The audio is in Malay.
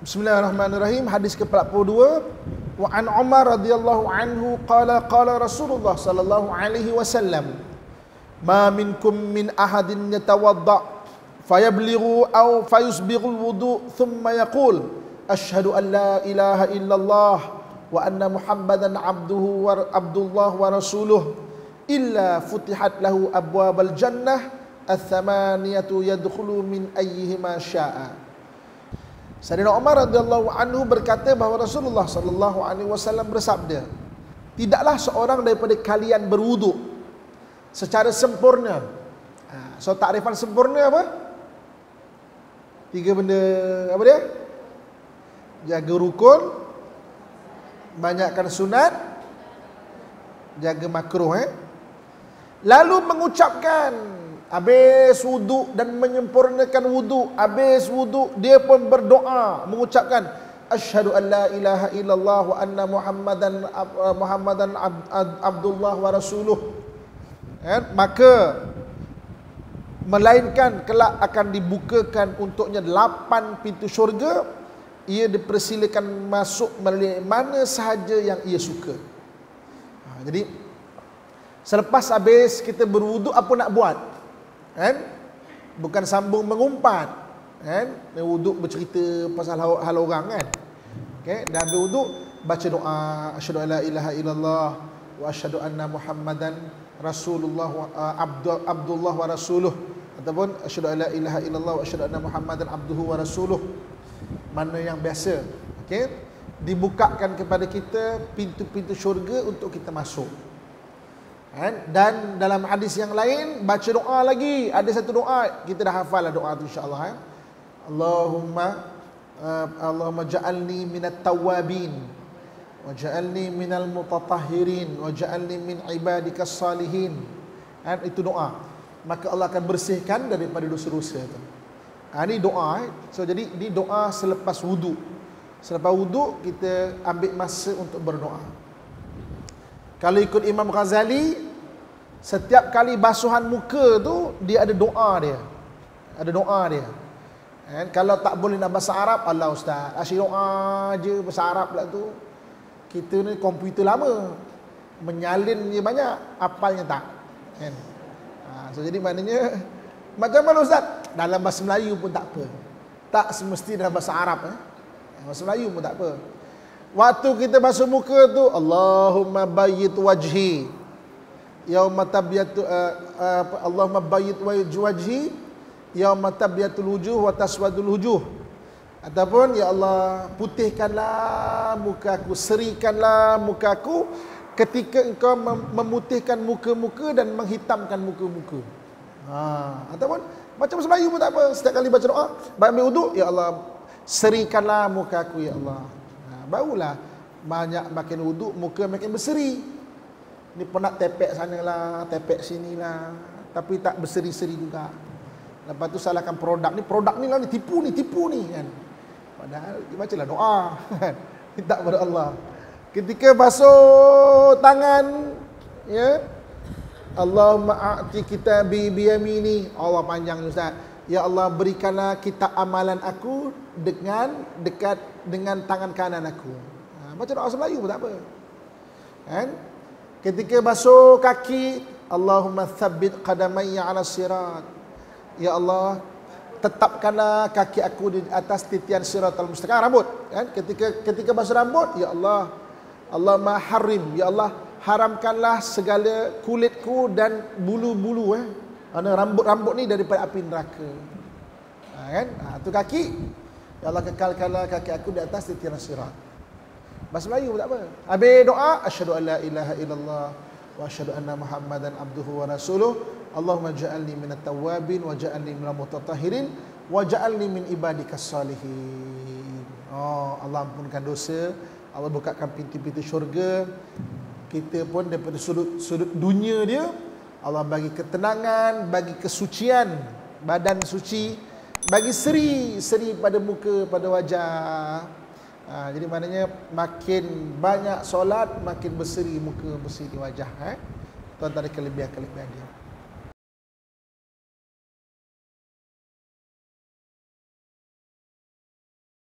Bismillahirrahmanirrahim. Hadis ke-42. Wa an Umar radhiyallahu anhu qala qala Rasulullah sallallahu alaihi wasallam, ma minkum min ahadin yatawadda fayablighu aw fayusbighu alwudu thumma yaqul asyhadu an la ilaha illallah wa anna muhammadan abdullah wa rasuluh illa futihat lahu abwabal jannah ats-tsamaniyatu yadkhulu min ayyihima syaa. Sayyidina Umar radhiyallahu anhu berkata bahawa Rasulullah sallallahu alaihi wasallam bersabda, tidaklah seorang daripada kalian berwuduk secara sempurna. So takrifan sempurna apa? Tiga benda apa dia? Jaga rukun, banyakkan sunat, jaga makruh. Lalu mengucapkan habis wuduk dan menyempurnakan wuduk, habis wuduk dia pun berdoa mengucapkan asyhadu an la ilaha illallah wa anna muhammadan abdullah wa rasuluh. Maka melainkan kelak akan dibukakan untuknya 8 pintu syurga, ia dipersilakan masuk melalui mana sahaja yang ia suka. Jadi selepas habis kita berwuduk apa nak buat? Bukan sambung mengumpat, wuduk bercerita pasal hal orang kan. Dah habis wuduk baca doa asyhadu alla ilaha illallah wa asyhadu anna muhammadan rasulullah wa abdullah wa rasuluh, ataupun asyhadu alla ilaha illallah wa asyhadu anna muhammadan abduhu wa rasuluh, mana yang biasa. Dibukakan kepada kita pintu-pintu syurga untuk kita masuk. Dan dalam hadis yang lain baca doa lagi. Ada satu doa kita dah hafal lah doa tu insya-Allah. Allahumma ja'alni minat tawwabin wa ja'alni minal mutatahhirin wa ja'alni min ibadikas salihin. Itu doa. Maka Allah akan bersihkan daripada dosa-dosa itu. Ini doa. So jadi ini doa selepas wuduk. Selepas wuduk kita ambil masa untuk berdoa. Kalau ikut Imam Ghazali, setiap kali basuhan muka tu dia ada doa dia. Ada doa dia. Kalau tak boleh nak bahasa Arab, Allah Ustaz, asyik doa je bahasa Arab pula tu. Kita ni komputer lama, menyalin je banyak, hafalnya tak. So jadi maknanya macam mana Ustaz? Dalam bahasa Melayu pun tak apa. Tak semesti dalam bahasa Arab. Bahasa Melayu pun tak apa. Waktu kita basuh muka tu, Allahumma bayyit wajhi yauma tabyatu Allahumma bayyit wajhi yauma tabyatul wujuh wa taswadul wujuh, ataupun ya Allah putihkanlah mukaku, serikanlah mukaku ketika engkau memutihkan muka-muka dan menghitamkan muka-muka. Ataupun macam Melayu pun tak apa. Setiap kali baca doa, ambil wuduk, ya Allah serikanlah mukaku ya Allah. Barulah banyak makin wuduk, muka makin berseri. Ni pernah tepek sana lah, tepek sini lah, tapi tak berseri-seri juga. Lepas tu salahkan produk ni lah, ni tipu ni kan. Padahal bacalah doa kan. Minta kepada Allah. Ketika basuh tangan, ya, Allahumma a'ti kitabi biyamini. Allah panjang ni Ustaz. Ya Allah berikanlah kitab amalan aku dekat dengan tangan kanan aku. Baca doa Melayu pun tak apa. Ketika basuh kaki, Allahumma tsabbit qadamayya 'ala sirat. Ya Allah, tetapkanlah kaki aku di atas titian siratal mustaqim. Rambut, kan? Ketika basuh rambut, ya Allah, Allahumma harim, ya Allah, haramkanlah segala kulitku dan bulu-bulu rambut-rambut ni daripada api neraka. Kan? Tu kaki. Ya Allah kekalkanlah kaki aku di atas titian sirat. Bahasa Melayu pun tak apa. Habis doa, asyhadu an la ilaha illallah wa asyhadu anna muhammadan abduhu wa rasuluh. Allahumma ja'alni minat tawwabin wa ja'alni minal mutatahhirin wa ja'alni min ibadikas salihin. Allah ampunkan dosa, Allah bukakan pintu-pintu syurga. Kita pun daripada sudut dunia dia, Allah bagi ketenangan, bagi kesucian, badan suci, bagi seri pada muka, pada wajah. Jadi maknanya makin banyak solat, makin berseri muka, berseri wajah. Itu antara kelebihan-kelebihan dia.